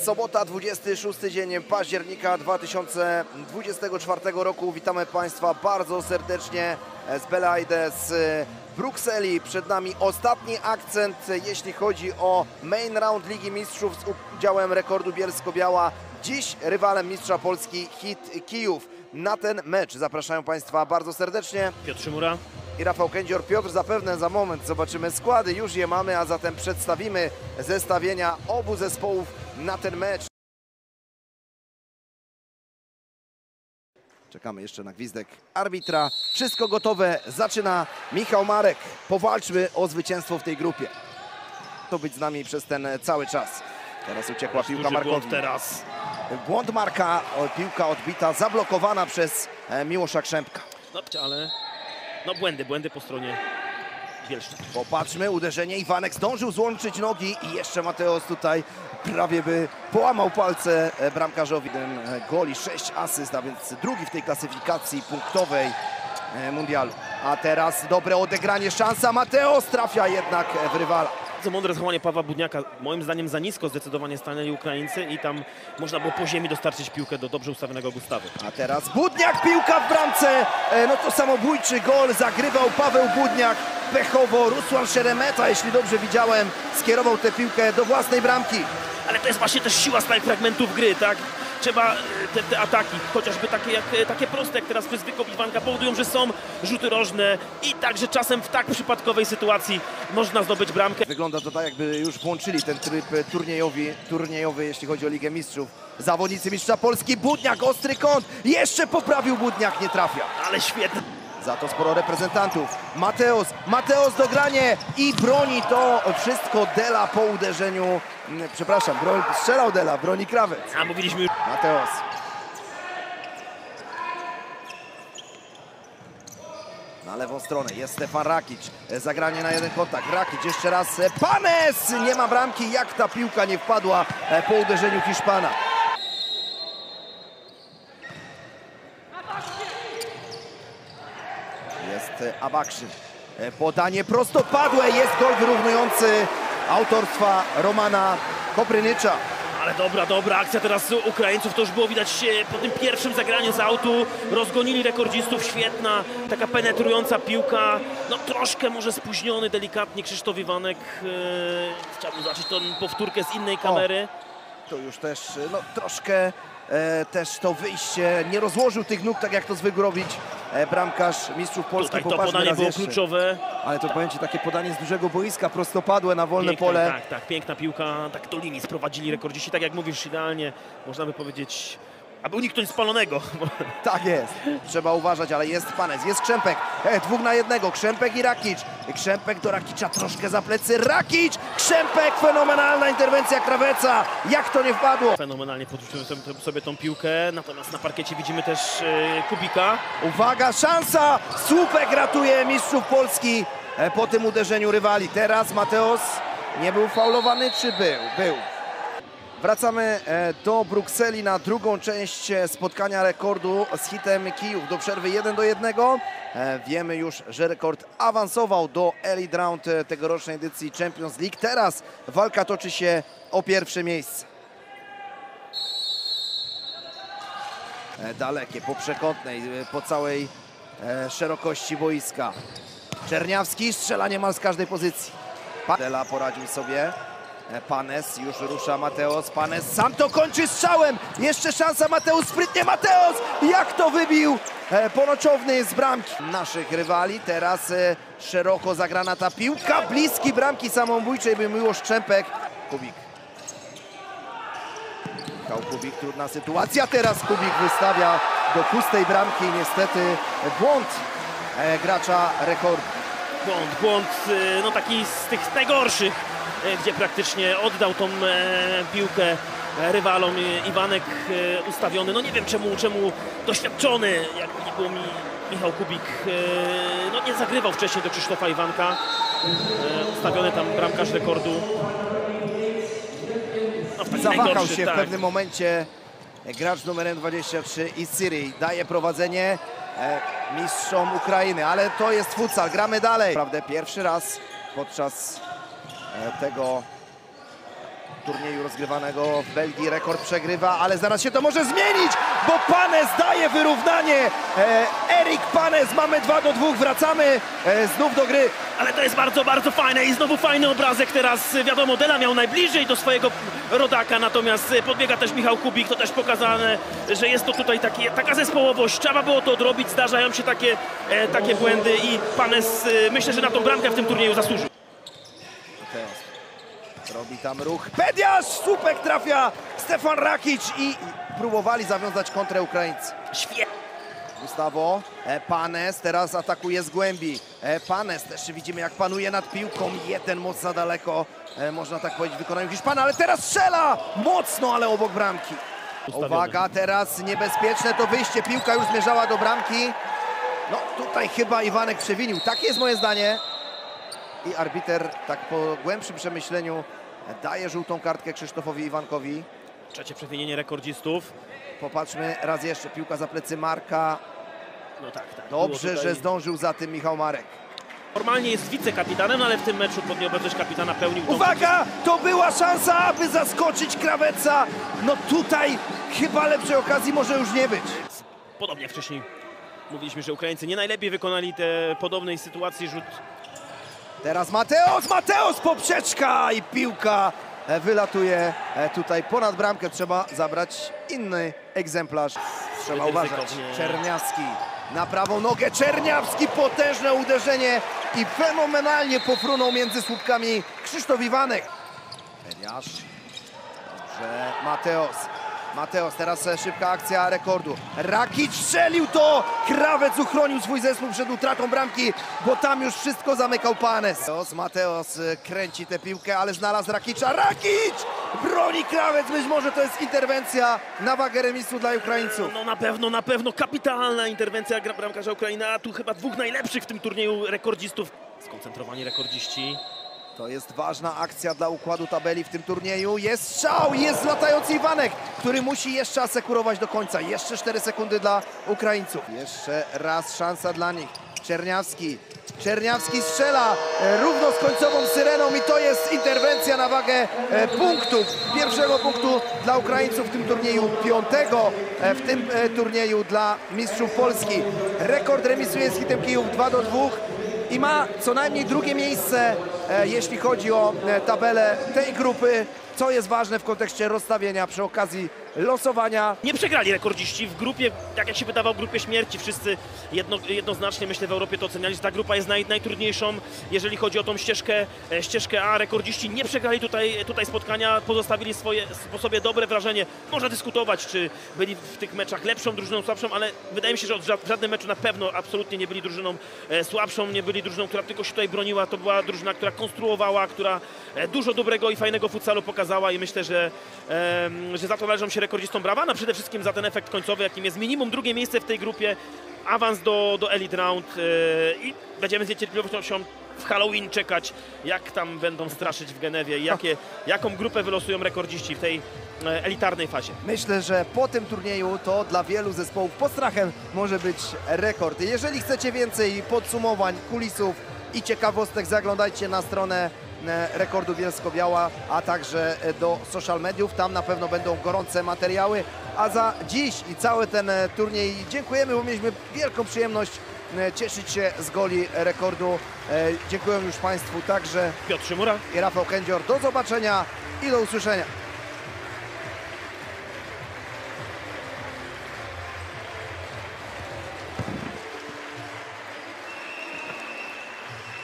Sobota, 26 dzień października 2024 roku. Witamy Państwa bardzo serdecznie z Belaide z Brukseli. Przed nami ostatni akcent, jeśli chodzi o main round Ligi Mistrzów z udziałem Rekordu Bielsko-Biała. Dziś rywalem mistrza Polski Hit Kijów. Na ten mecz zapraszają Państwa bardzo serdecznie Piotr Szymura i Rafał Kędzior. Piotr, zapewne za moment zobaczymy składy, już je mamy, a zatem przedstawimy zestawienia obu zespołów na ten mecz. Czekamy jeszcze na gwizdek arbitra. Wszystko gotowe, zaczyna Michał Marek. Powalczmy o zwycięstwo w tej grupie. To być z nami przez ten cały czas. Teraz uciekła piłka Markowi. teraz. Błąd Marka, piłka odbita, zablokowana przez Miłosza Krzępka. No, ale błędy po stronie Bielszczak. Popatrzmy, uderzenie, Iwanek zdążył złączyć nogi i jeszcze Mateos tutaj prawie by połamał palce bramkarzowi. Goli, 6 asyst, a więc drugi w tej klasyfikacji punktowej mundialu. A teraz dobre odegranie, szansa, Mateos trafia jednak w rywala. Bardzo mądre zachowanie Pawła Budniaka. Moim zdaniem za nisko zdecydowanie stanęli Ukraińcy i tam można było po ziemi dostarczyć piłkę do dobrze ustawionego Gustawy. A teraz Budniak, piłka w bramce, no to samobójczy gol, zagrywał Paweł Budniak. Pechowo Rusłan Szeremeta, jeśli dobrze widziałem, skierował tę piłkę do własnej bramki. Ale to jest właśnie też siła stałych fragmentów gry, tak? Trzeba te ataki, chociażby takie proste, jak teraz przez wykop Iwanka, powodują, że są rzuty rożne i także czasem w tak przypadkowej sytuacji można zdobyć bramkę. Wygląda to tak, jakby już włączyli ten tryb turniejowy, jeśli chodzi o Ligę Mistrzów. Zawodnicy mistrza Polski, Budniak, ostry kąt, jeszcze poprawił Budniak, nie trafia. Ale świetnie. Za to sporo reprezentantów. Mateos dogranie i broni to wszystko Dela po uderzeniu. Przepraszam, strzelał Dela, broni Krawiec. A mówiliśmy już. Mateos. Na lewą stronę jest Stefan Rakic. Zagranie na jeden kontakt. Rakic jeszcze raz. Panes! Nie ma bramki. Jak ta piłka nie wpadła po uderzeniu Hiszpana. Jest Abakszy. Podanie prostopadłe. Jest gol wyrównujący autorstwa Romana Koprynycza. Ale dobra akcja teraz Ukraińców, to już było widać po tym pierwszym zagraniu z autu. Rozgonili rekordzistów, świetna, taka penetrująca piłka. No troszkę może spóźniony delikatnie Krzysztof Iwanek. Chciałbym zobaczyć tą powtórkę z innej kamery. To już też no, troszkę też to wyjście, nie rozłożył tych nóg tak jak to zwykł robić bramkarz mistrzów Polski. Tutaj to podanie było kluczowe. Ale to powiem Ci, takie podanie z dużego boiska, prostopadłe na wolne pole. Tak, piękna piłka, tak do linii sprowadzili rekordziści, tak jak mówisz, idealnie, można by powiedzieć, aby uniknąć spalonego. Tak jest, trzeba uważać, ale jest Panes, jest Krzępek, 2 na 1, Krzępek i Rakic. Krzępek do Rakicza, troszkę za plecy, Rakic, Krzępek, fenomenalna interwencja Kraweca, jak to nie wpadło. Fenomenalnie podrzucił sobie tą piłkę, natomiast na parkiecie widzimy też Kubika. Uwaga, szansa, słupek ratuje mistrzów Polski po tym uderzeniu rywali. Teraz Mateos nie był faulowany, czy był? Był. Wracamy do Brukseli na drugą część spotkania rekordu z Hitem Kijów. Do przerwy 1-1. Wiemy już, że rekord awansował do Elite Round tegorocznej edycji Champions League. Teraz walka toczy się o pierwsze miejsce. Dalekie, po przekątnej, po całej szerokości boiska. Czerniawski strzela niemal z każdej pozycji. Dela poradził sobie. Panes, już rusza Mateos, Panes sam to kończy strzałem, jeszcze szansa, Mateus, sprytnie Mateos, jak to wybił Ponoczowny z bramki naszych rywali. Teraz szeroko zagrana ta piłka, bliski bramki samobójczej był Miłosz Krzępek. Kubik. Michał Kubik, trudna sytuacja, teraz Kubik wystawia do pustej bramki, niestety błąd gracza rekordu. Błąd, no taki z tych najgorszych, gdzie praktycznie oddał tą piłkę rywalom. Iwanek ustawiony, no nie wiem czemu doświadczony, jak nie było mi Michał Kubik, no nie zagrywał wcześniej do Krzysztofa Iwanka. Ustawiony tam bramkarz rekordu. No, zawahał się w pewnym momencie gracz numerem 23 i Syrii. Daje prowadzenie mistrzom Ukrainy, ale to jest futsal, gramy dalej. Naprawdę pierwszy raz podczas tego turnieju rozgrywanego w Belgii. Rekord przegrywa, ale zaraz się to może zmienić, bo Panes daje wyrównanie. Erik Panes, mamy 2-2, wracamy znów do gry. Ale to jest bardzo, bardzo fajne i znowu fajny obrazek teraz. Wiadomo, Dela miał najbliżej do swojego rodaka, natomiast podbiega też Michał Kubik. To też pokazane, że jest to tutaj taka zespołowość. Trzeba było to odrobić, zdarzają się takie błędy i Panes myślę, że na tą bramkę w tym turnieju zasłużył. Robi tam ruch. Pediasz! Słupek trafia Stefan Rakic i próbowali zawiązać kontrę Ukraińcy. Świetnie. Gustavo Panes teraz atakuje z głębi. Panes też widzimy, jak panuje nad piłką. Jeden moc za daleko, można tak powiedzieć, w wykonaniu Hiszpana, ale teraz strzela mocno, ale obok bramki. Uwaga, teraz niebezpieczne to wyjście. Piłka już zmierzała do bramki. No tutaj chyba Iwanek przewinił. Takie jest moje zdanie. I arbiter tak po głębszym przemyśleniu daje żółtą kartkę Krzysztofowi Iwankowi. Trzecie przewinienie rekordzistów. Popatrzmy raz jeszcze, piłka za plecy Marka. No tak. Dobrze, tutaj... że zdążył za tym Michał Marek. Formalnie jest wicekapitanem, ale w tym meczu pod nieobecność kapitana pełnił... Uwaga! To była szansa, aby zaskoczyć Kraweca. No tutaj chyba lepszej okazji może już nie być. Podobnie wcześniej mówiliśmy, że Ukraińcy nie najlepiej wykonali te podobnej sytuacji rzut. Teraz Mateos, poprzeczka i piłka wylatuje tutaj ponad bramkę. Trzeba zabrać inny egzemplarz. Trzeba uważać. Czerniawski na prawą nogę. Czerniawski, potężne uderzenie i fenomenalnie pofrunął między słupkami Krzysztof Iwanek. Pediasz. Dobrze, Mateos, teraz szybka akcja rekordu. Rakic strzelił to! Krawec uchronił swój zespół przed utratą bramki, bo tam już wszystko zamykał Panes. Mateos kręci tę piłkę, ale znalazł Rakicza. Rakic! Broni Krawiec, być może to jest interwencja na wagę remisu dla Ukraińców. No na pewno kapitalna interwencja bramkarza Ukrainy, a tu chyba dwóch najlepszych w tym turnieju rekordzistów. Skoncentrowani rekordziści. To jest ważna akcja dla układu tabeli w tym turnieju. Jest strzał, jest latający Iwanek, który musi jeszcze asekurować do końca. Jeszcze 4 sekundy dla Ukraińców. Jeszcze raz szansa dla nich. Czerniawski strzela równo z końcową syreną i to jest interwencja na wagę punktów. Pierwszego punktu dla Ukraińców w tym turnieju, 5 w tym turnieju dla mistrzów Polski. Rekord remisuje z Hitem Kijów 2-2 i ma co najmniej drugie miejsce, jeśli chodzi o tabelę tej grupy, co jest ważne w kontekście rozstawienia przy okazji losowania. Nie przegrali rekordziści w grupie, tak jak się wydawało, grupie śmierci. Wszyscy jednoznacznie, myślę, w Europie to oceniali, że ta grupa jest najtrudniejszą, jeżeli chodzi o tą ścieżkę A. Rekordziści nie przegrali tutaj spotkania, pozostawili po sobie dobre wrażenie. Można dyskutować, czy byli w tych meczach lepszą drużyną, słabszą, ale wydaje mi się, że w żadnym meczu na pewno absolutnie nie byli drużyną słabszą, nie byli drużyną, która tylko się tutaj broniła. To była drużyna, która konstruowała, która dużo dobrego i fajnego futsalu pokazała i myślę, że za to należą się rekordzistom brawa, no przede wszystkim za ten efekt końcowy, jakim jest minimum drugie miejsce w tej grupie, awans do Elite Round i będziemy z niecierpliwością w Halloween czekać, jak tam będą straszyć w Genewie i jaką grupę wylosują rekordziści w tej elitarnej fazie. Myślę, że po tym turnieju to dla wielu zespołów postrachem może być rekord. Jeżeli chcecie więcej podsumowań, kulisów i ciekawostek, zaglądajcie na stronę Rekordu Bielsko-Biała, a także do social mediów. Tam na pewno będą gorące materiały. A za dziś i cały ten turniej dziękujemy, bo mieliśmy wielką przyjemność cieszyć się z goli rekordu. Dziękuję już Państwu także. Piotr Szymura I Rafał Kędzior. Do zobaczenia i do usłyszenia.